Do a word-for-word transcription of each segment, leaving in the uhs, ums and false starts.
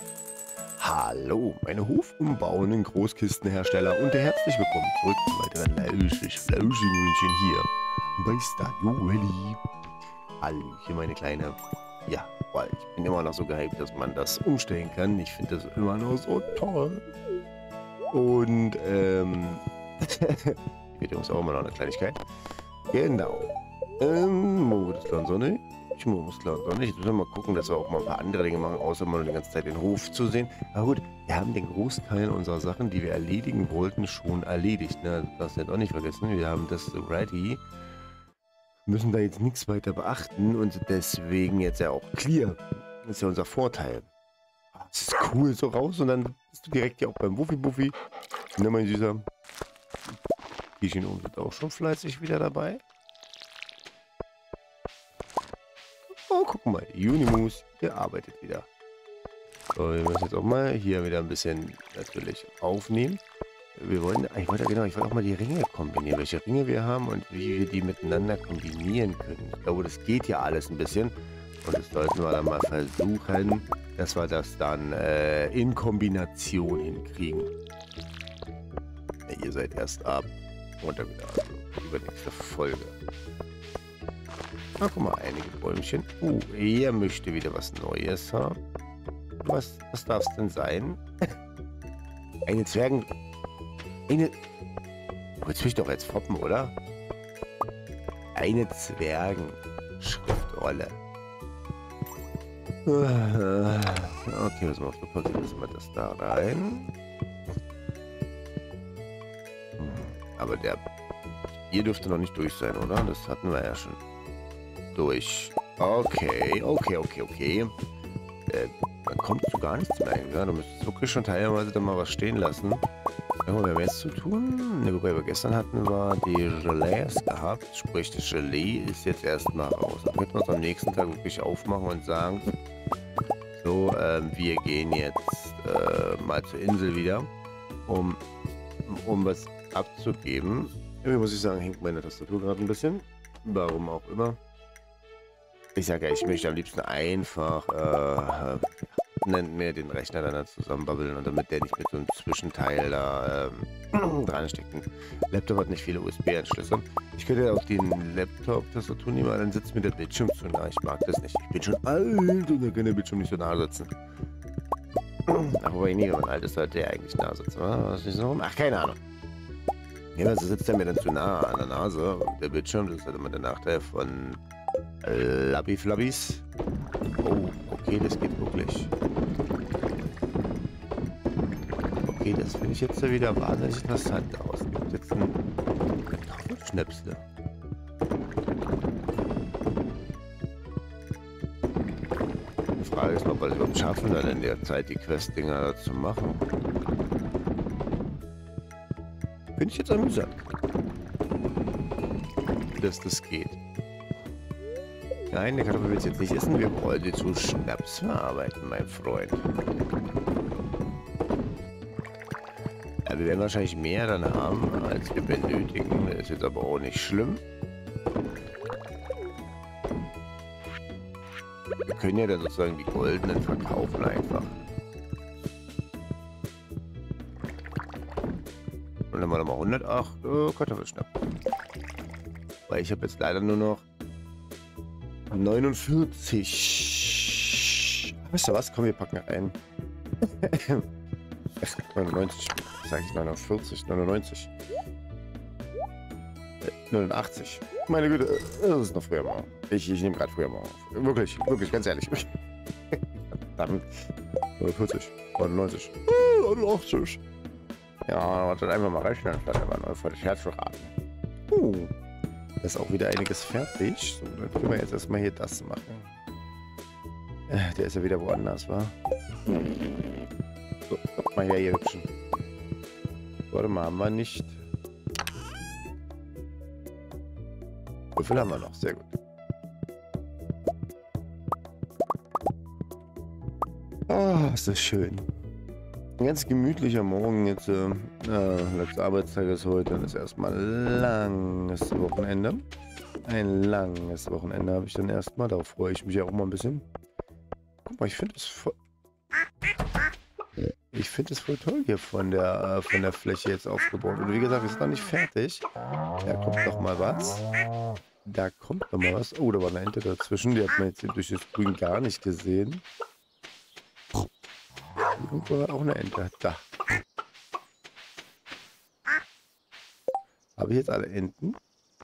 Hallo, meine hofumbauenden Großkistenhersteller und herzlich willkommen zurück zu weiteren Lauschig-Flauschig-Hühnchen hier bei Stardew Valley. Hallöchen, meine Kleine. Ja, weil ich bin immer noch so gehypt, dass man das umstellen kann. Ich finde das immer noch so toll. Und, ähm, ich wird uns auch immer noch eine Kleinigkeit. Genau. Ähm, Modus Sonne. Ich muss klar Sonne. Ich muss mal gucken, dass wir auch mal ein paar andere Dinge machen, außer mal die ganze Zeit den Hof zu sehen. Aber gut, wir haben den Großteil unserer Sachen, die wir erledigen wollten, schon erledigt. Ne? Das darfst du auch nicht vergessen. Wir haben das ready. Müssen da jetzt nichts weiter beachten und deswegen jetzt ja auch clear. Das ist ja unser Vorteil. Das ist cool, so raus und dann bist du direkt ja auch beim Wuffi-Buffi. Ne, mein Süßer. Tierchen oben sind auch schon fleißig wieder dabei. Oh, guck mal, Unimus, der arbeitet wieder. So, wir müssen jetzt auch mal hier wieder ein bisschen natürlich aufnehmen. Wir wollen, ich wollte genau, ich wollte auch mal die Ringe kombinieren, welche Ringe wir haben und wie wir die miteinander kombinieren können. Ich glaube, das geht ja alles ein bisschen. Und das sollten wir dann mal versuchen, dass wir das dann äh, in Kombination hinkriegen. Ja, ihr seid erst ab und dann wieder also übernächste Folge. Na, guck mal, einige Bäumchen. Uh, er möchte wieder was Neues haben. Was, was darf es denn sein? Eine Zwergen... Eine... Oh, jetzt will ich doch jetzt foppen, oder? Eine Zwergen-Schriftrolle. Okay, was macht der Pause? Lassen wir das da rein. Aber der... Hier dürfte noch nicht durch sein, oder? Das hatten wir ja schon. Durch. Okay, okay, okay, okay. Äh, dann kommt zu gar nichts mehr. Ja? Du müsstest wirklich schon teilweise dann mal was stehen lassen. Ja, wir haben jetzt zu tun. Ne, wobei wir gestern hatten wir die Gelees gehabt. Sprich, das Gelee ist jetzt erstmal raus. Dann könnten wir uns am nächsten Tag wirklich aufmachen und sagen, so, äh, wir gehen jetzt äh, mal zur Insel wieder, um, um was abzugeben. Irgendwie muss ich sagen, hängt meine Tastatur gerade ein bisschen. Warum auch immer. Ich sage ja, ich möchte am liebsten einfach äh, nennt mir den Rechner dann zusammenbabbeln und damit der nicht mit so einem Zwischenteil da ähm, dran steckt. Ein Laptop hat nicht viele U S B-Anschlüsse. Ich könnte auch den Laptop-Tastatur nehmen, aber dann sitzt mir der Bildschirm zu nah. Ich mag das nicht. Ich bin schon alt und da kann der Bildschirm nicht so nah sitzen. Ach, wobei nie, wenn man alt ist, sollte der eigentlich nah sitzen. Was ist so? Ach, keine Ahnung. Ja, also sitzt er mir dann zu nah an der Nase. Der Bildschirm, das ist halt immer der Nachteil von Labby Flabbys. Oh, okay, das geht wirklich. Okay, das finde ich jetzt wieder wahnsinnig interessant aus. Gibt jetzt einen Kartoffelschnäpsle. Die Frage ist, ob wir es überhaupt schaffen, dann in der Zeit die Quest-Dinger zu machen. Finde ich jetzt amüsant, dass das geht. Nein, der Kartoffel will es jetzt nicht essen. Wir wollen sie zu Schnaps verarbeiten, mein Freund. Ja, wir werden wahrscheinlich mehr dann haben, als wir benötigen. Das ist jetzt aber auch nicht schlimm. Wir können ja dann sozusagen die goldenen verkaufen einfach. Und dann haben wir nochmal hundertacht äh, Kartoffelschnaps. Weil ich habe jetzt leider nur noch neunundvierzig. Weißt du was? Komm, wir packen rein. neunundneunzig. Sag ich neunundvierzig, neunundneunzig. Äh, neunundachtzig. Meine Güte, das ist noch früher morgen. Ich, ich nehme gerade früher morgen auf. Wirklich, wirklich, ganz ehrlich. Verdammt. neunundvierzig, neunundneunzig, neunundachtzig. Ja, man dann einfach mal rechnen, statt einfach neu vor das Herz verraten. Uh. Da ist auch wieder einiges fertig. So, dann können wir jetzt erstmal hier das machen. Äh, der ist ja wieder woanders, wa? So, guck mal her, ihr Hübschen. Warte mal, haben wir nicht. Würfel haben wir noch, sehr gut. Ah, oh, ist das schön. Ein ganz gemütlicher Morgen jetzt. Äh, äh, letzter Arbeitstag ist heute. Dann ist erstmal langes Wochenende. Ein langes Wochenende habe ich dann erstmal. Darauf freue ich mich ja auch mal ein bisschen. Guck mal, ich finde es voll. ich finde es voll toll hier von der, äh, von der Fläche jetzt aufgebaut. Und wie gesagt, wir sind noch nicht fertig. Da kommt noch mal was. Da kommt noch mal was. Oh, da war eine Ente dazwischen. Die hat man jetzt durch das Grün gar nicht gesehen. Irgendwo war auch eine Ente. Da. Habe ich jetzt alle Enten?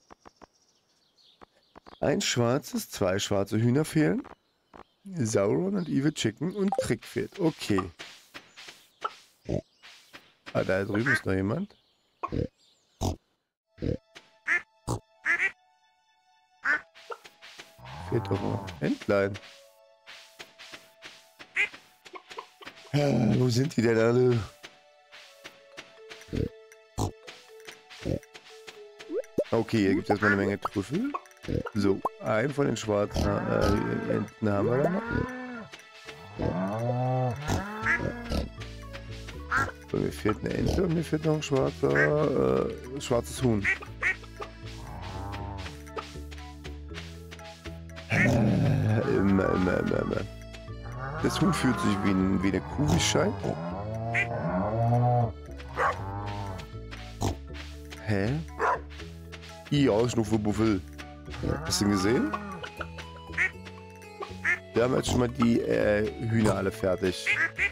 Ein schwarzes, zwei schwarze Hühner fehlen. Sauron und Evil Chicken und Trick fehlt. Okay. Ah, da drüben ist noch jemand. Fehlt doch noch Entlein. Ja, wo sind die denn alle? Okay, hier gibt es erstmal eine Menge Trüffel. So, einen von den schwarzen äh, Enten haben wir da noch. So, mir fehlt eine Ente und mir fehlt noch ein schwarzer, äh, schwarzes Huhn. Äh, immer, immer, immer, immer. Das Huhn fühlt sich wie, ein, wie eine Kuh, wie es scheint. Hä? Ja, Schnuffelbuffel. Hast du ihn gesehen? Wir haben jetzt schon mal die äh, Hühner alle fertig.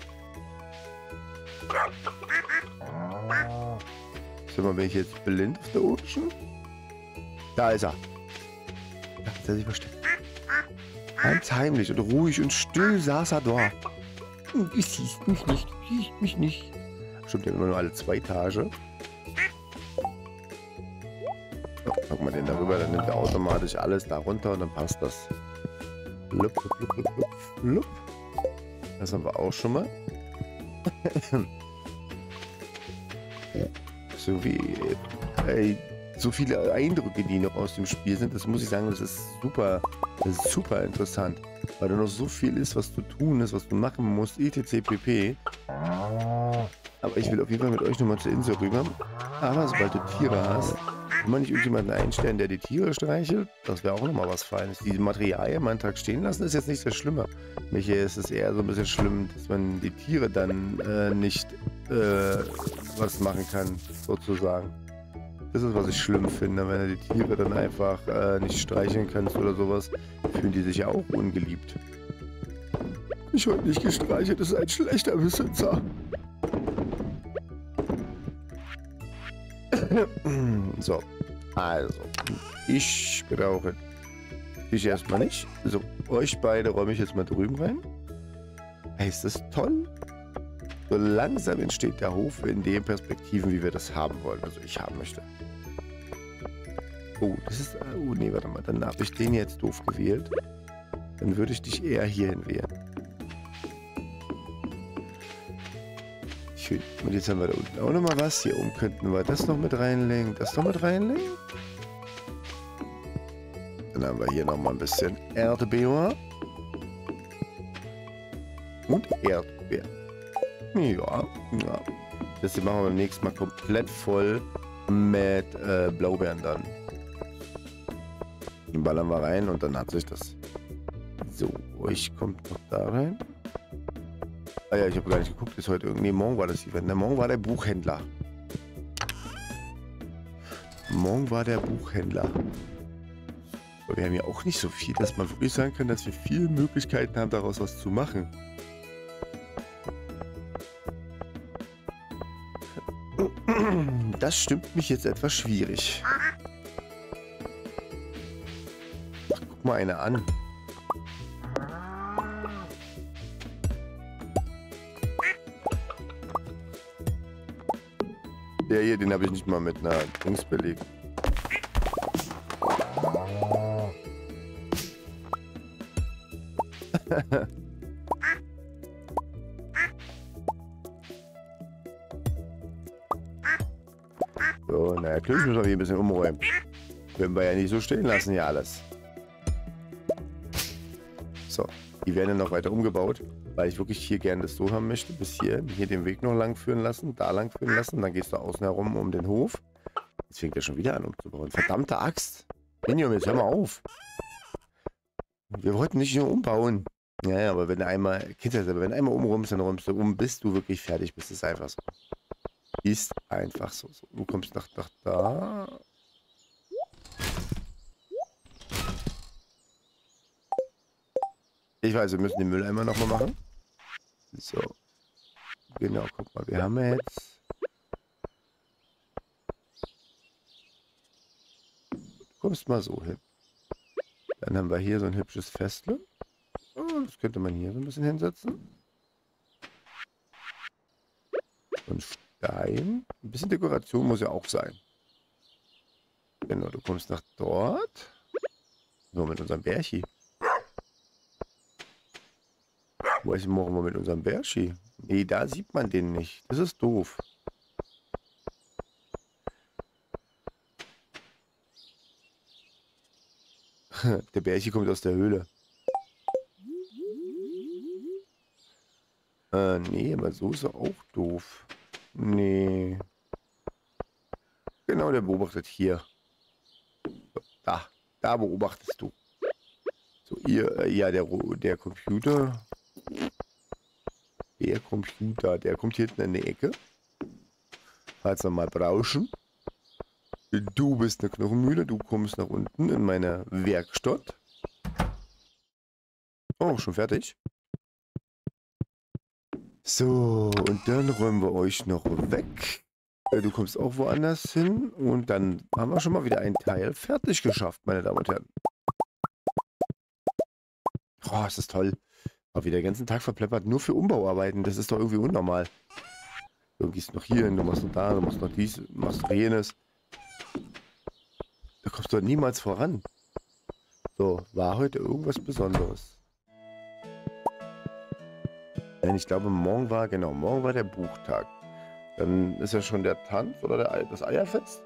Sag mal, bin ich jetzt blind auf der Ocean? Da ist er. Da hat er sich versteckt. Ganz heimlich und ruhig und still saß er da. Du siehst mich nicht, du siehst mich nicht. Stimmt ja immer nur alle zwei Tage. So, packen wir den darüber, dann nimmt er automatisch alles da runter und dann passt das. Lup, lup, lup, lup, lup. Das haben wir auch schon mal. So wie äh, so viele Eindrücke, die noch aus dem Spiel sind, das muss ich sagen, das ist super, das ist super interessant, weil da noch so viel ist, was zu tun ist, was du machen musst, etc pp. Aber ich will auf jeden Fall mit euch nochmal zur Insel rüber. Aber sobald du Tiere hast, kann man nicht irgendjemanden einstellen, der die Tiere streichelt? Das wäre auch nochmal was Feines. Diese Materialien mal einen Tag stehen lassen, ist jetzt nicht das Schlimme. Mich ist es eher so ein bisschen schlimm, dass man die Tiere dann äh, nicht äh, was machen kann, sozusagen. Das ist, was ich schlimm finde, wenn du die Tiere dann einfach äh, nicht streicheln kannst oder sowas, fühlen die sich ja auch ungeliebt. Ich wurde nicht gestreichelt, das ist ein schlechter Besitzer. So, also, ich brauche dich erstmal nicht. So, euch beide räume ich jetzt mal drüben rein. Hey, ist das toll? So langsam entsteht der Hof in den Perspektiven, wie wir das haben wollen, also ich haben möchte. Oh, das ist, oh nee, warte mal, dann habe ich den jetzt doof gewählt. Dann würde ich dich eher hierhin wählen. Schön. Und jetzt haben wir da unten auch nochmal was. Hier oben könnten wir das noch mit reinlegen. Das noch mit reinlegen. Dann haben wir hier nochmal ein bisschen Erdbeer. Und Erdbeer. Ja, ja. Das hier machen wir beim nächsten Mal komplett voll mit äh, Blaubeeren dann. Den ballern wir rein und dann hat sich das. So, euch kommt noch da rein. Ah ja, ich habe gar nicht geguckt, ist heute irgendwie, morgen war das Event. Ne, morgen war der Buchhändler. Morgen war der Buchhändler. Aber wir haben ja auch nicht so viel, dass man wirklich sagen kann, dass wir viele Möglichkeiten haben, daraus was zu machen. Das stimmt mich jetzt etwas schwierig. Ach, guck mal eine an. Der hier, den habe ich nicht mal mit einer Dings belegt. So, naja, natürlich müssen wir hier ein bisschen umräumen. Können wir ja nicht so stehen lassen hier alles. So, die werden dann noch weiter umgebaut, weil ich wirklich hier gerne das so haben möchte. Bis hier, hier den Weg noch lang führen lassen, da lang führen lassen. Dann gehst du außen herum um den Hof. Jetzt fängt er schon wieder an umzubauen. Verdammte Axt. Benjamin, jetzt hör mal auf. Wir wollten nicht nur umbauen. Ja, ja, aber wenn du einmal, kennst du ja selber, wenn du einmal umräumst, dann räumst du um, bis du wirklich fertig bist. Das ist einfach so. Ist einfach so. so. Du kommst nach, nach da. Ich weiß, wir müssen den Mülleimer nochmal machen. So. Genau, guck mal, wir haben jetzt... Du kommst mal so hin. Dann haben wir hier so ein hübsches Festle. Oh, das könnte man hier so ein bisschen hinsetzen. Und Stein. Ein bisschen Dekoration muss ja auch sein. Genau, du kommst nach dort. So, mit unserem Bärchi. Wo ist morgen mal mit unserem Bärchi? Nee, da sieht man den nicht. Das ist doof. Der Bärchi kommt aus der Höhle. Äh, nee, aber so ist er auch doof. Nee. Genau, der beobachtet hier. So, da. Da beobachtest du. So, ihr, äh, ja, der, der Computer. Der Computer, der kommt hier hinten in die Ecke. Falls wir mal brauchen. Du bist eine Knochenmühle, du kommst nach unten in meine Werkstatt. Oh, schon fertig. So, und dann räumen wir euch noch weg. Du kommst auch woanders hin. Und dann haben wir schon mal wieder einen Teil fertig geschafft, meine Damen und Herren. Oh, ist das toll. Aber wieder den ganzen Tag verpleppert, nur für Umbauarbeiten. Das ist doch irgendwie unnormal. Du gehst noch hier hin, du machst noch da, du machst noch dies, du machst noch jenes. Da kommst du niemals voran. So, war heute irgendwas Besonderes? Nein, ich glaube, morgen war, genau, morgen war der Buchtag. Dann ist ja schon der Tanz oder der, das Eierfest.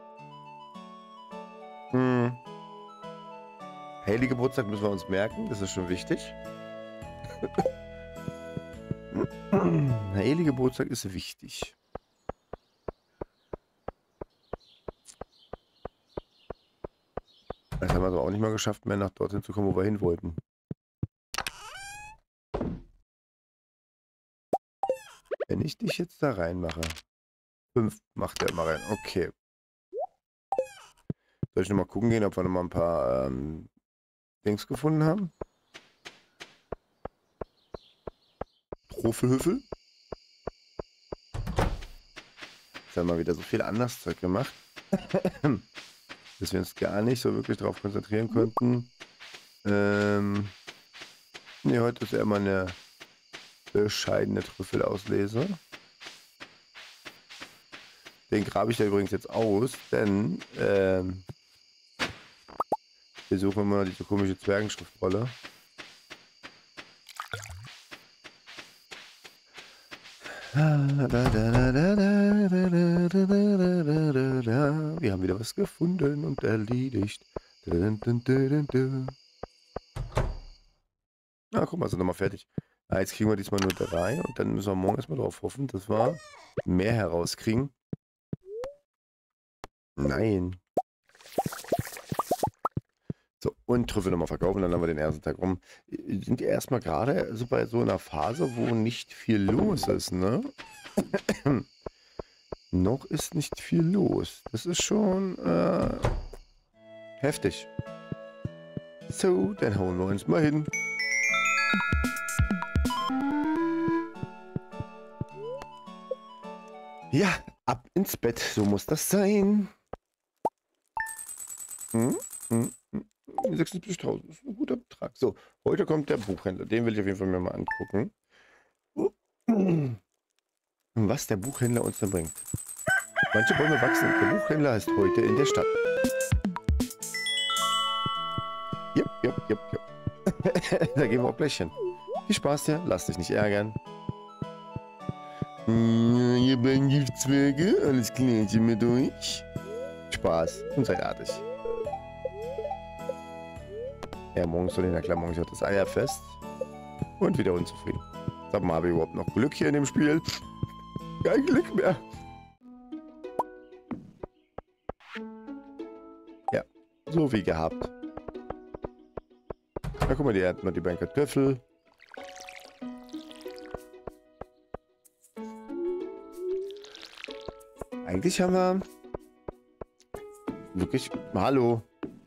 Hm. Heilige Geburtstag müssen wir uns merken, das ist schon wichtig. Heilige Geburtstag ist wichtig. Das haben wir aber auch nicht mal geschafft, mehr nach dorthin zu kommen, wo wir hin wollten. Wenn ich dich jetzt da reinmache. Fünf macht er immer rein. Okay. Soll ich nochmal gucken gehen, ob wir nochmal ein paar ähm, Dings gefunden haben? Trophähüffel. Jetzt haben wir wieder so viel anderes Zeug gemacht. Dass wir uns gar nicht so wirklich darauf konzentrieren konnten. Ähm. Ne, heute ist ja immer eine bescheidene Trüffelauslese. Den grabe ich da übrigens jetzt aus, denn ähm, wir suchen immer diese komische Zwergenschriftrolle. Wir haben wieder was gefunden und erledigt. Na, guck mal, sind nochmal fertig. Ah, jetzt kriegen wir diesmal nur drei und dann müssen wir morgen erstmal darauf hoffen, dass wir mehr herauskriegen. Nein. So, und Trüffel nochmal verkaufen, dann haben wir den ersten Tag rum. Sind die erstmal gerade also bei so einer Phase, wo nicht viel los ist, ne? Noch ist nicht viel los. Das ist schon äh, heftig. So, dann hauen wir uns mal hin. Ja, ab ins Bett, so muss das sein. Hm? Hm? Hm? sechsundsiebzigtausend ist ein guter Betrag. So, heute kommt der Buchhändler. Den will ich auf jeden Fall mir mal angucken. Was der Buchhändler uns dann bringt. Manche Bäume wachsen. Der Buchhändler ist heute in der Stadt. Jupp, jupp, jupp, jupp. Da gehen wir auch gleich hin. Viel Spaß dir, lass dich nicht ärgern. Ihr beiden Giftzwerge, alles Klärchen mit euch. Spaß und seid artig. Ja, morgen soll in der Klammer, morgen hat das Eierfest. Und wieder unzufrieden. Sag mal, habe ich überhaupt noch Glück hier in dem Spiel? Kein Glück mehr. Ja, so wie gehabt. Na, guck mal, die ernten wir die beiden Kartoffeln. eigentlich haben wir wirklich... Hallo.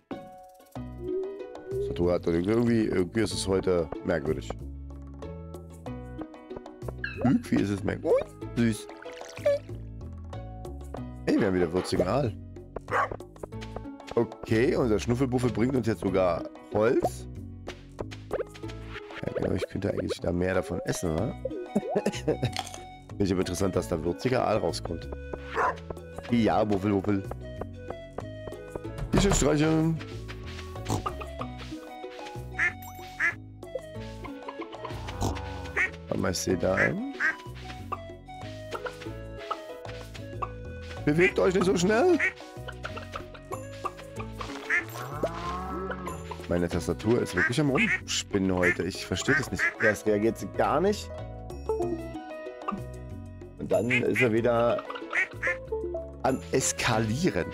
Satoru hat irgendwie, irgendwie ist es heute merkwürdig. Irgendwie ist es merkwürdig. Oh, süß. Hey, wir haben wieder würzigen Aal. Okay, unser Schnuffelbuffel bringt uns jetzt sogar Holz. Ja, genau, ich könnte eigentlich da mehr davon essen, oder? Finde ich aber interessant, dass da würziger Aal rauskommt. Ja, Wuffel, Wuffel. Tische streicheln. Warte mal, ich sehe da einen. Bewegt euch nicht so schnell. Meine Tastatur ist wirklich am Rumspinnen heute. Ich verstehe das nicht. Erst reagiert sie gar nicht. Und dann ist er wieder am Eskalieren.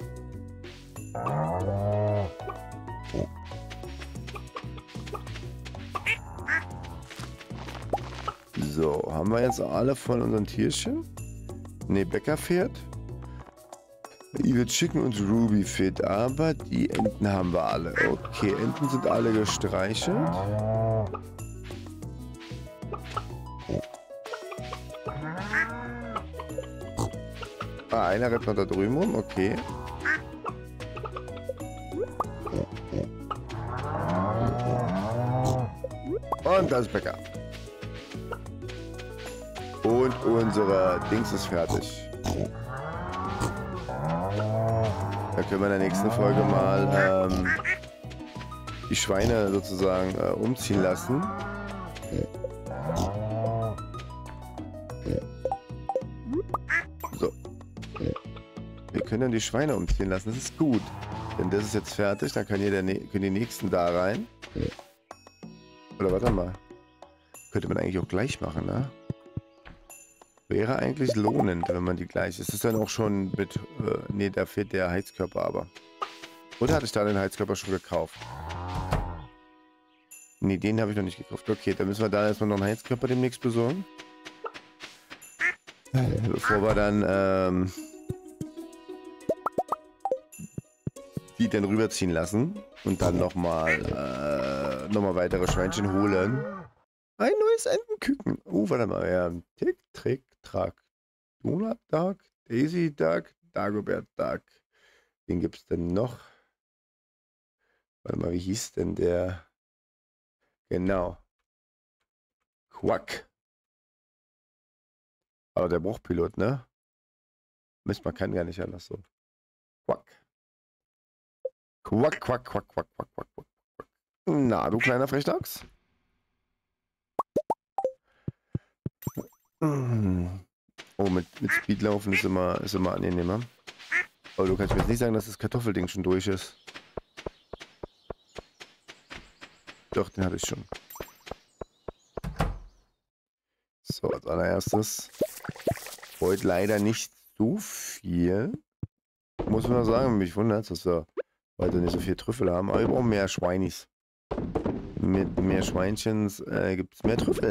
So, haben wir jetzt alle von unseren Tierchen? Ne, Bäcker fährt. Evil Chicken und Ruby Fit, aber die Enten haben wir alle. Okay, Enten sind alle gestreichelt. Ah, einer rennt noch da drüben rum, okay. Und das ist Bäcker. Und unsere Dings ist fertig. Da können wir in der nächsten Folge mal ähm, die Schweine sozusagen äh, umziehen lassen. So. Wir können dann die Schweine umziehen lassen. Das ist gut. Denn das ist jetzt fertig. Dann kann jeder, können die nächsten da rein. Oder warte mal. Könnte man eigentlich auch gleich machen, ne? Wäre eigentlich lohnend, wenn man die gleich... Ist das dann auch schon mit... Äh, ne, da fehlt der Heizkörper aber. Oder hatte ich da den Heizkörper schon gekauft? Ne, den habe ich noch nicht gekauft. Okay, dann müssen wir da erstmal noch einen Heizkörper demnächst besorgen. Bevor wir dann... Ähm, die dann rüberziehen lassen. Und dann nochmal... Äh, nochmal weitere Schweinchen holen. Ein neues Entenküken. Oh, warte mal. Ja. Tick, Trick, Track. Donut Duck, Daisy Duck, Dagobert Duck. Den gibt es denn noch? Warte mal, wie hieß denn der? Genau. Quack. Aber der Bruchpilot, ne? Mist, man kann gar nicht anders so. Quack. Quack, quack, quack, quack, quack, quack, quack. Na, du kleiner Frechdachs? Oh, mit, mit Speedlaufen ist immer, ist immer angenehmer. Aber du kannst mir jetzt nicht sagen, dass das Kartoffelding schon durch ist. Doch, den hatte ich schon. So, als allererstes. Heute leider nicht so viel. Muss man sagen, mich wundert, dass wir heute nicht so viel Trüffel haben. Aber wir brauchen mehr Schweinis. Mit mehr Schweinchens äh, gibt es mehr Trüffel.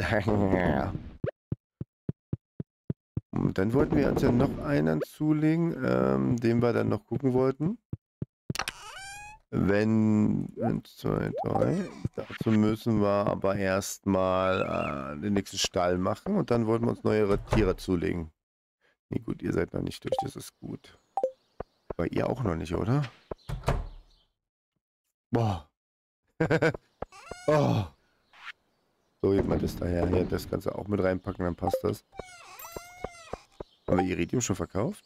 Und dann wollten wir uns ja noch einen zulegen, ähm, den wir dann noch gucken wollten. Wenn, eins, zwei, drei, dazu müssen wir aber erstmal äh, den nächsten Stall machen und dann wollten wir uns neue Tiere zulegen. Nee, gut, ihr seid noch nicht durch, das ist gut. Aber ihr auch noch nicht, oder? Boah. Oh. So, jemand ist daher. Hier, das Ganze auch mit reinpacken, dann passt das. Haben wir Iridium schon verkauft?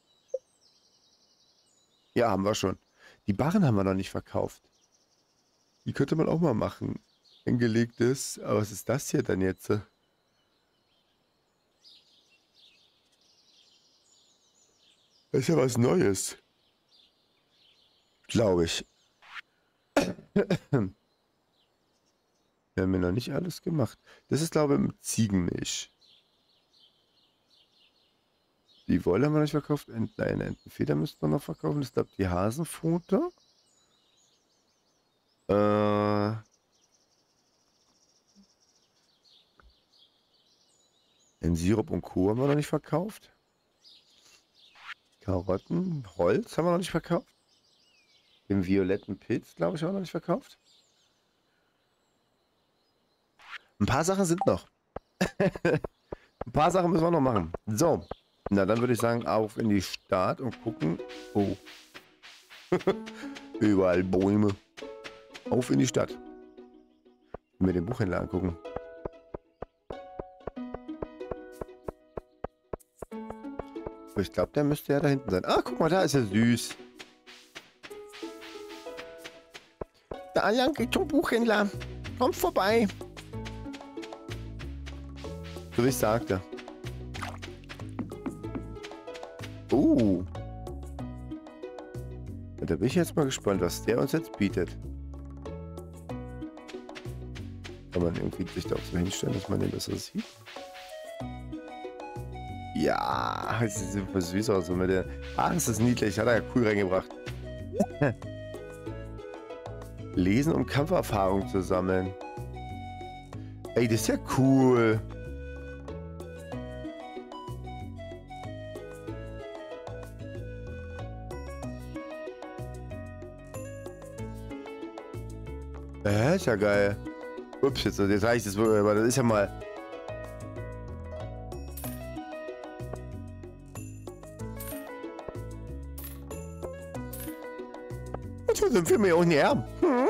Ja, haben wir schon. Die Barren haben wir noch nicht verkauft. Die könnte man auch mal machen. Eingelegtes. Aber was ist das hier dann jetzt? Das ist ja was Neues. Glaube ich. Wir haben ja noch nicht alles gemacht. Das ist, glaube ich, Ziegenmilch. Die Wolle haben wir nicht verkauft. Ent Nein, Entenfeder müssten wir noch verkaufen. Das ist, glaube ich, die Hasenfutter. Äh... Den Sirup und Co. haben wir noch nicht verkauft. Karotten, Holz haben wir noch nicht verkauft. Den violetten Pilz, glaube ich, haben wir noch nicht verkauft. Ein paar Sachen sind noch. Ein paar Sachen müssen wir noch machen. So, na dann würde ich sagen, auf in die Stadt und gucken. Oh. Überall Bäume. Auf in die Stadt. Mir den Buchhändler angucken. Ich glaube, der müsste ja da hinten sein. Ah, guck mal, da ist er süß. Da lang geht zum Buchhändler. Kommt vorbei. So wie ich sagte. Uh. Da bin ich jetzt mal gespannt, was der uns jetzt bietet. Kann man irgendwie sich da auch so hinstellen, dass man den besser sieht? Ja, das sieht super süß aus. Mit der ah, das ist niedlich. Hat er ja cool reingebracht. Lesen, um Kampferfahrung zu sammeln. Ey, das ist ja cool. Äh, ist ja geil. Ups, jetzt, jetzt reicht es, aber das ist ja mal... Jetzt sind wir mir auch näher. Hm?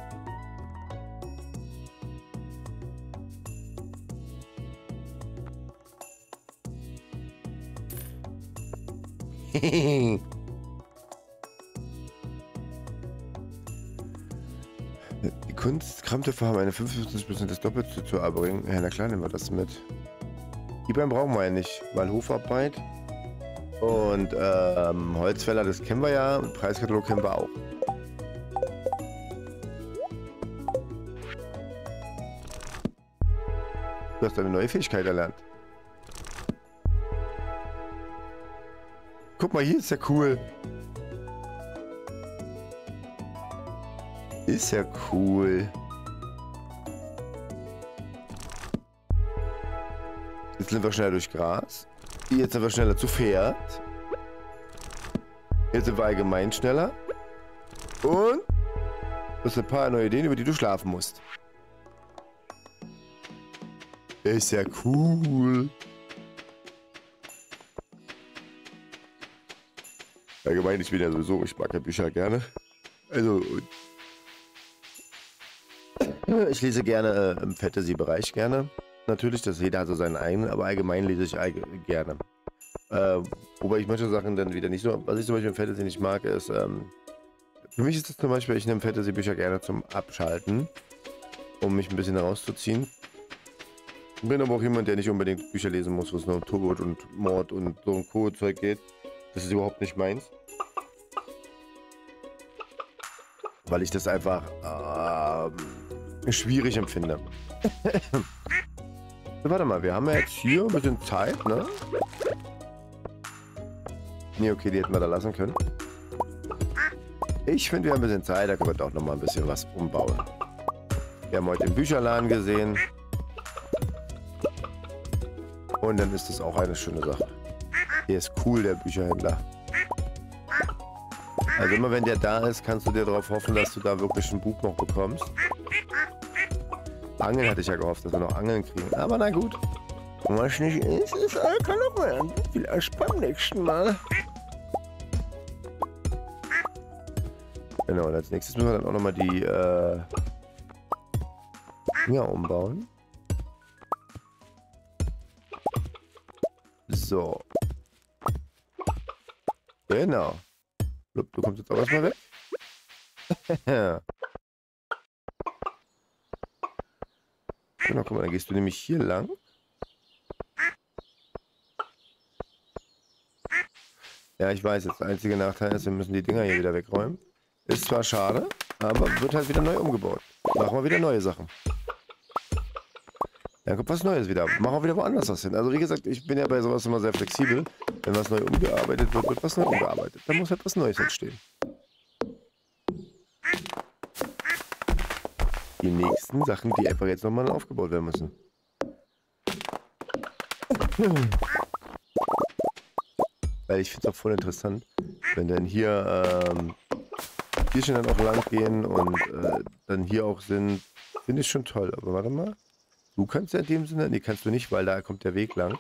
Die Kunst, Kramtöpfe haben eine fünfundfünfzig Prozent des Doppelte zu erbringen. Ja, na klar, nehmen wir das mit. Die beiden brauchen wir ja nicht, weil Hofarbeit und ähm, Holzfäller, das kennen wir ja. Und Preiskatalog kennen wir auch. Du hast eine neue Fähigkeit erlernt. Guck mal, hier ist ja cool. Ist ja cool. Jetzt sind wir schneller durch Gras. Jetzt sind wir schneller zu Pferd. Jetzt sind wir allgemein schneller. Und das sind ein paar neue Ideen, über die du schlafen musst. Ist ja cool. Allgemein, ich bin ja sowieso, ich mag ja Bücher gerne. Also, ich lese gerne äh, im Fantasy-Bereich gerne. Natürlich, das jeder hat so seinen eigenen, aber allgemein lese ich allge gerne. Äh, wobei ich manche Sachen dann wieder nicht so, was ich zum Beispiel im Fantasy nicht mag, ist, ähm, für mich ist das zum Beispiel, ich nehme Fantasy-Bücher gerne zum Abschalten, um mich ein bisschen rauszuziehen. Ich bin aber auch jemand, der nicht unbedingt Bücher lesen muss, wo es nur um Tod und Mord und so ein Co-Zeug geht. Das ist überhaupt nicht meins. Weil ich das einfach äh, schwierig empfinde. So, warte mal, wir haben ja jetzt hier ein bisschen Zeit, ne? Ne, okay, die hätten wir da lassen können. Ich finde, wir haben ein bisschen Zeit, da können wir doch noch mal ein bisschen was umbauen. Wir haben heute den Bücherladen gesehen. Und dann ist das auch eine schöne Sache. Der ist cool, der Bücherhändler. Also immer wenn der da ist, kannst du dir darauf hoffen, dass du da wirklich ein Buch noch bekommst. Angeln hatte ich ja gehofft, dass wir noch Angeln kriegen. Aber na gut. Was nicht ist, ist, kann noch werden. Vielleicht beim nächsten Mal. Genau, und als nächstes müssen wir dann auch nochmal die äh, Dinger umbauen. So. Genau. Du kommst jetzt auch erstmal weg. Genau, guck mal, dann gehst du nämlich hier lang. Ja, ich weiß, jetzt der einzige Nachteil ist, wir müssen die Dinger hier wieder wegräumen. Ist zwar schade, aber wird halt wieder neu umgebaut. Machen wir wieder neue Sachen. Dann kommt was Neues wieder. Machen wir wieder woanders was hin. Also wie gesagt, ich bin ja bei sowas immer sehr flexibel. Wenn was neu umgearbeitet wird, wird was neu umgearbeitet. Dann muss halt was Neues entstehen. Die nächsten Sachen, die einfach jetzt nochmal aufgebaut werden müssen. Weil ich finde es auch voll interessant, wenn dann hier ähm, Tierchen dann auch lang gehen und äh, dann hier auch sind, finde ich schon toll. Aber warte mal. Du kannst ja in dem Sinne, nee, kannst du nicht, weil da kommt der Weg lang.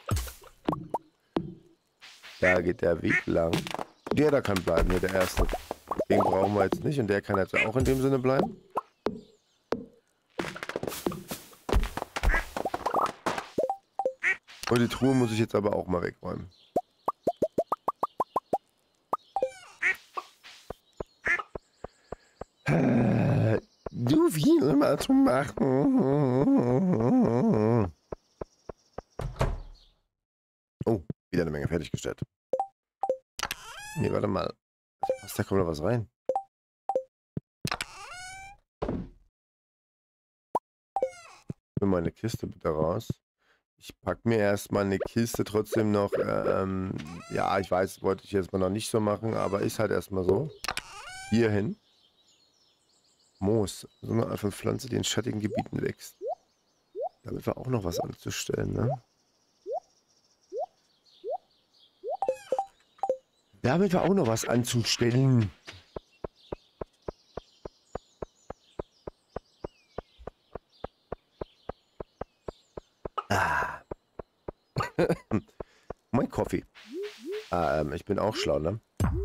Da geht der Weg lang. Der da kann bleiben, hier der erste. Den brauchen wir jetzt nicht und der kann jetzt auch in dem Sinne bleiben. Und die Truhe muss ich jetzt aber auch mal wegräumen. Du viel immer zu machen. Oh, wieder eine Menge fertiggestellt. Nee, warte mal. Was, da kommt da was rein? Für meine Kiste bitte raus. Ich packe mir erstmal eine Kiste trotzdem noch. Ähm, ja, ich weiß, wollte ich jetzt mal noch nicht so machen, aber ist halt erstmal so. Hier hin. Moos. So eine Art von Pflanze, die in schattigen Gebieten wächst. Damit war auch noch was anzustellen, ne? Damit war auch noch was anzustellen. Ah. Mein Kaffee. Ah, ähm, ich bin auch schlau, ne?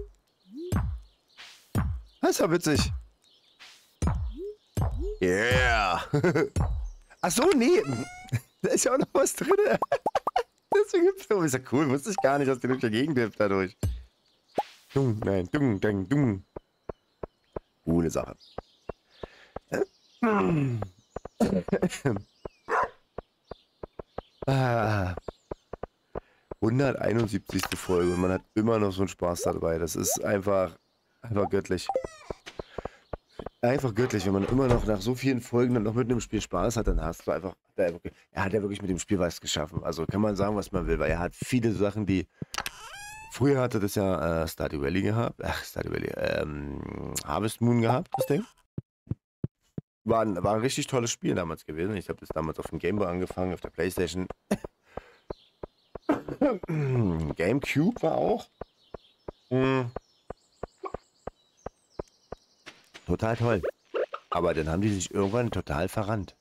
Das war witzig. Yeah. Ach so, nee. Da ist ja auch noch was drin. Deswegen gibt's noch. Ist ja cool. Wusste ich gar nicht, dass die durch die Gegend hilft dadurch. Dung, nein, dung, dung, dung. Coole Sache. Ah. hunderteinundsiebzigste Folge und man hat immer noch so einen Spaß dabei. Das ist einfach, einfach göttlich. Einfach göttlich, wenn man immer noch nach so vielen Folgen dann noch mit einem Spiel Spaß hat, dann hast du einfach, hat er, wirklich, er hat ja wirklich mit dem Spiel was geschaffen. Also kann man sagen, was man will, weil er hat viele Sachen, die, früher hatte das ja äh, Stardew Valley gehabt, ach, Stardew Valley, ähm, Harvest Moon gehabt, das Ding. War ein, war ein richtig tolles Spiel damals gewesen. Ich habe das damals auf dem Game Boy angefangen, auf der Playstation. GameCube war auch. Mhm. Total toll. Aber dann haben die sich irgendwann total verrannt.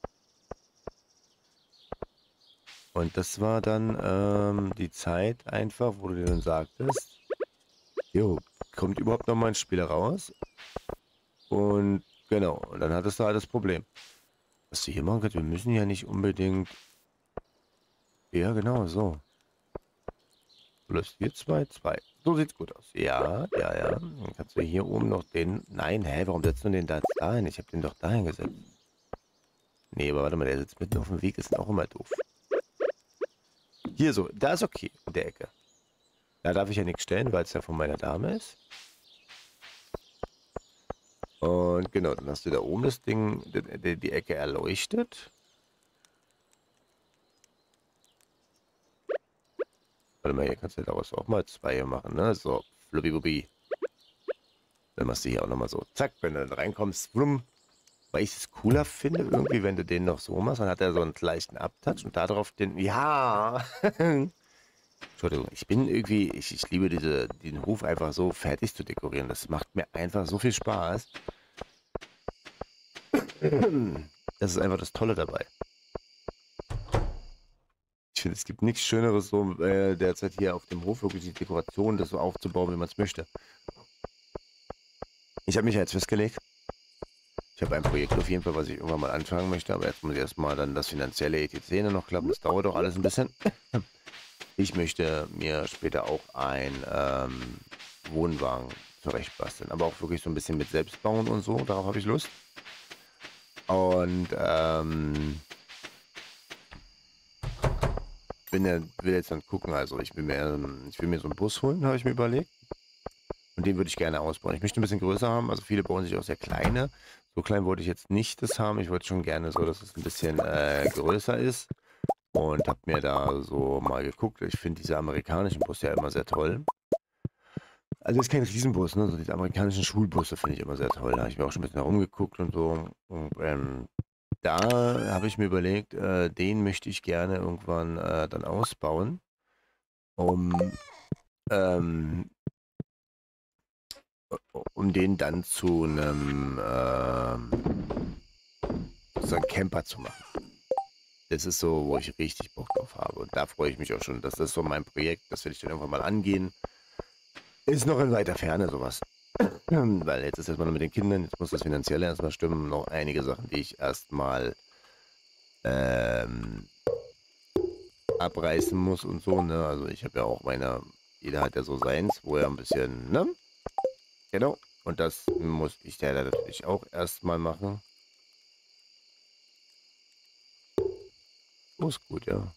Und das war dann ähm, die Zeit einfach, wo du dir dann sagtest, jo, kommt überhaupt noch mal ein Spiel raus? Und genau, und dann hattest du halt das Problem. Was du hier machen kannst, wir müssen ja nicht unbedingt... Ja, genau, so. Plus vier, zwei, zwei. So sieht's gut aus. Ja, ja, ja. Dann kannst du hier oben noch den... Nein, hä, warum setzt du den da jetzt dahin? Ich habe den doch dahin gesetzt. Nee, aber warte mal, der sitzt mitten auf dem Weg, ist auch immer doof. Hier so, da ist okay, in der Ecke. Da darf ich ja nichts stellen, weil es ja von meiner Dame ist. Und genau, dann hast du da oben das Ding, die, die Ecke erleuchtet. Warte mal, hier kannst du daraus auch mal zwei machen, ne? So, flubbi-bubbi. Dann machst du hier auch nochmal so, zack, wenn du dann reinkommst, blum. Weil ich es cooler finde, irgendwie, wenn du den noch so machst, dann hat er so einen leichten Abtouch und darauf den, ja. Entschuldigung, ich bin irgendwie, ich, ich liebe diese, den Hof einfach so fertig zu dekorieren. Das macht mir einfach so viel Spaß. Das ist einfach das Tolle dabei. Ich finde, es gibt nichts Schöneres, so äh, derzeit hier auf dem Hof wirklich die Dekoration, das so aufzubauen, wie man es möchte. Ich habe mich jetzt festgelegt. Ich habe ein Projekt auf jeden Fall, was ich irgendwann mal anfangen möchte, aber jetzt muss ich erstmal dann das finanzielle et cetera noch klappen. Das dauert doch alles ein bisschen. Ich möchte mir später auch ein ähm, Wohnwagen zurechtbasteln, aber auch wirklich so ein bisschen mit Selbstbauen und so. Darauf habe ich Lust. Und ähm, bin ja, will jetzt dann gucken, also ich will mir, ich will mir so einen Bus holen, habe ich mir überlegt. Und den würde ich gerne ausbauen. Ich möchte ein bisschen größer haben, also viele bauen sich auch sehr kleine. So klein wollte ich jetzt nicht das haben. Ich wollte schon gerne so, dass es ein bisschen äh, größer ist. Und habe mir da so mal geguckt. Ich finde diese amerikanischen Busse ja immer sehr toll. Also ist kein Riesenbus, ne? So diese amerikanischen Schulbusse finde ich immer sehr toll. Da habe ich mir auch schon ein bisschen herumgeguckt und so. Und ähm, da habe ich mir überlegt, äh, den möchte ich gerne irgendwann äh, dann ausbauen, um ähm, um den dann zu einem ähm, so einen Camper zu machen. Das ist so, wo ich richtig Bock drauf habe. Und da freue ich mich auch schon. Das ist so mein Projekt. Das will ich dann irgendwann mal angehen. Ist noch in weiter Ferne sowas. Weil jetzt ist erstmal noch mit den Kindern. Jetzt muss das Finanzielle erstmal stimmen. Noch einige Sachen, die ich erstmal ähm, abreißen muss und so. Ne? Also ich habe ja auch meine... Jeder hat ja so seins, wo er ein bisschen... Ne? Genau. Und das muss ich ja natürlich auch erstmal machen. Oh, ist gut, ja.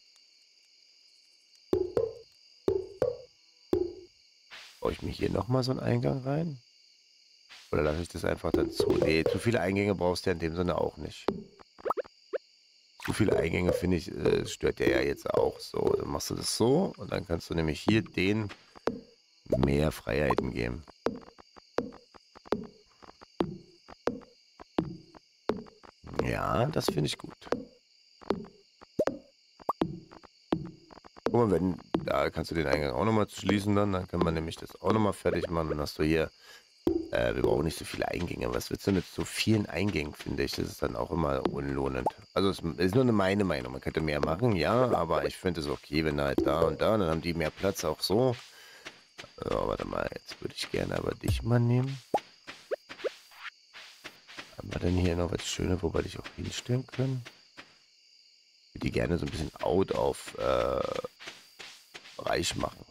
Baue ich mir hier nochmal so einen Eingang rein? Oder lasse ich das einfach dann zu? Nee, zu viele Eingänge brauchst du ja in dem Sinne auch nicht. Zu viele Eingänge, finde ich, äh, stört der ja jetzt auch so. Dann machst du das so und dann kannst du nämlich hier den mehr Freiheiten geben. Ja, das finde ich gut. Guck mal, wenn, da kannst du den Eingang auch nochmal schließen dann. Dann kann man nämlich das auch nochmal fertig machen. Dann hast du hier, äh, wir brauchen nicht so viele Eingänge. Was willst du mit so vielen Eingängen, finde ich? Das ist dann auch immer unlohnend. Also es ist nur eine meine Meinung. Man könnte mehr machen, ja, aber ich finde es okay, wenn da halt da und da, dann haben die mehr Platz auch so. So, warte mal, jetzt würde ich gerne aber dich mal nehmen. Haben wir denn hier noch was Schönes, wo wir dich auch hinstellen können? Ich würde die gerne so ein bisschen out auf äh, Bereich machen.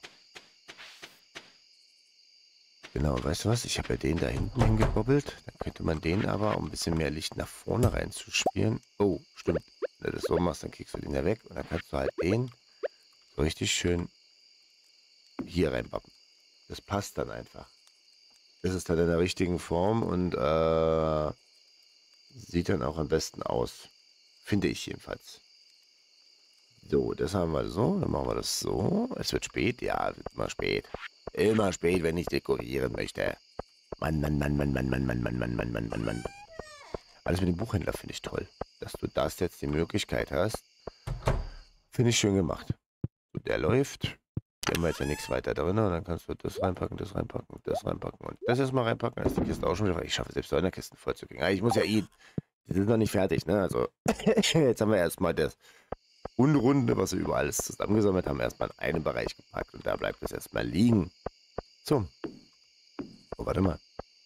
Genau, weißt du was? Ich habe ja den da hinten hingebobbelt. Dann könnte man den aber, um ein bisschen mehr Licht nach vorne reinzuspielen. Oh, stimmt. Wenn du das so machst, dann kriegst du den ja weg. Und dann kannst du halt den so richtig schön hier reinbappen. Das passt dann einfach. Das ist dann in der richtigen Form und äh, sieht dann auch am besten aus. Finde ich jedenfalls. So, das haben wir so. Dann machen wir das so. Es wird spät. Ja, es wird immer spät. Immer spät, wenn ich dekorieren möchte. Mann, Mann, Mann, Mann, Mann, Mann, Mann, Mann, Mann, Mann, Mann, Mann, Mann. Alles mit dem Buchhändler finde ich toll. Dass du das jetzt die Möglichkeit hast. Finde ich schön gemacht. So, der läuft. Da haben wir jetzt ja nichts weiter drin. Und dann kannst du das reinpacken, das reinpacken, das reinpacken und das erstmal reinpacken. Dann ist die Kiste auch schon wieder. Ich schaffe selbst so eine Kiste voll zu kriegen. Ich muss ja eh. Das ist noch nicht fertig, ne? Also, jetzt haben wir erstmal das Unrunde, was wir über alles zusammengesammelt haben, erstmal in einen Bereich gepackt. Und da bleibt es erstmal liegen. So. Oh, warte mal.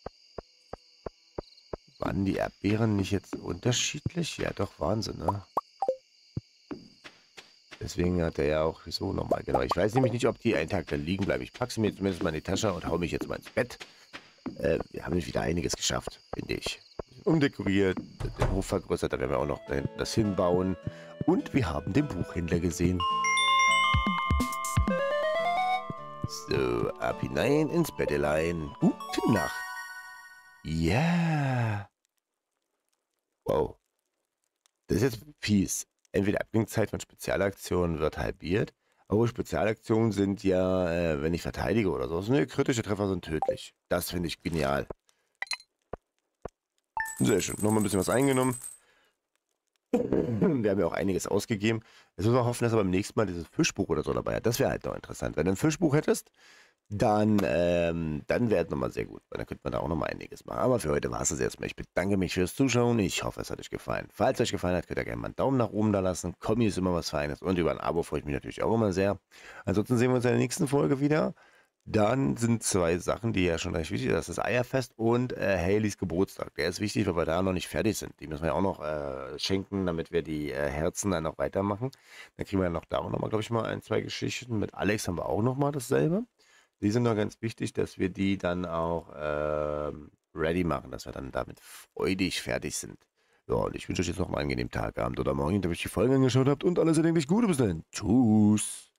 Waren die Erdbeeren nicht jetzt unterschiedlich? Ja, doch, waren sie, ne? Deswegen hat er ja auch so nochmal, genau. Ich weiß nämlich nicht, ob die einen Tag da liegen bleiben. Ich packe sie mir zumindest mal in die Tasche und hau mich jetzt mal ins Bett. Äh, wir haben wieder einiges geschafft, finde ich. Umdekoriert, den Hof vergrößert, da werden wir auch noch das hinbauen. Und wir haben den Buchhändler gesehen. So, ab hinein ins Bettelein. Gute Nacht. Ja. Yeah. Wow. Das ist jetzt fies. Entweder Abklingzeit von Spezialaktionen wird halbiert, aber Spezialaktionen sind ja, äh, wenn ich verteidige oder so, ne, kritische Treffer sind tödlich. Das finde ich genial. Sehr schön. Nochmal ein bisschen was eingenommen. Wir haben ja auch einiges ausgegeben. Jetzt müssen wir hoffen, dass er beim nächsten Mal dieses Fischbuch oder so dabei hat. Das wäre halt noch interessant. Wenn du ein Fischbuch hättest, dann, ähm, dann wäre es nochmal sehr gut. Weil dann könnte man da auch nochmal einiges machen. Aber für heute war es das erstmal. Ich bedanke mich fürs Zuschauen. Ich hoffe, es hat euch gefallen. Falls es euch gefallen hat, könnt ihr gerne mal einen Daumen nach oben da lassen. Kommi ist immer was Feines. Und über ein Abo freue ich mich natürlich auch immer sehr. Ansonsten sehen wir uns in der nächsten Folge wieder. Dann sind zwei Sachen, die ja schon recht wichtig sind. Das ist das Eierfest und äh, Haleys Geburtstag. Der ist wichtig, weil wir da noch nicht fertig sind. Die müssen wir ja auch noch äh, schenken, damit wir die äh, Herzen dann noch weitermachen. Dann kriegen wir ja noch da auch nochmal, glaube ich, mal ein, zwei Geschichten. Mit Alex haben wir auch nochmal dasselbe. Die sind noch ganz wichtig, dass wir die dann auch äh, ready machen, dass wir dann damit freudig fertig sind. Ja, und ich wünsche euch jetzt noch einen angenehmen Tag, Abend oder Morgen, damit ihr die Folge angeschaut habt und alles erdenklich Gute bis dahin. Tschüss.